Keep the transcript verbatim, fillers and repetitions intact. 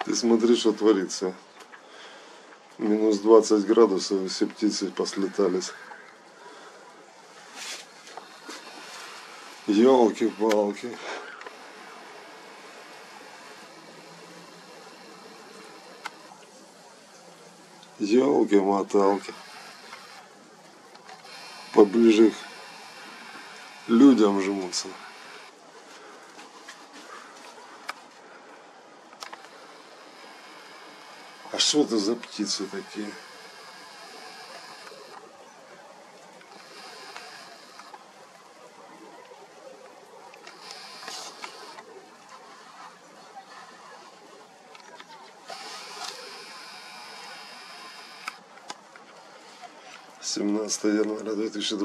Ты смотри, что творится. Минус двадцать градусов, и все птицы послетались. Ёлки-палки. Ёлки-моталки. Поближе к людям жмутся. А что это за птицы такие? семнадцатое января две тысячи двадцатого.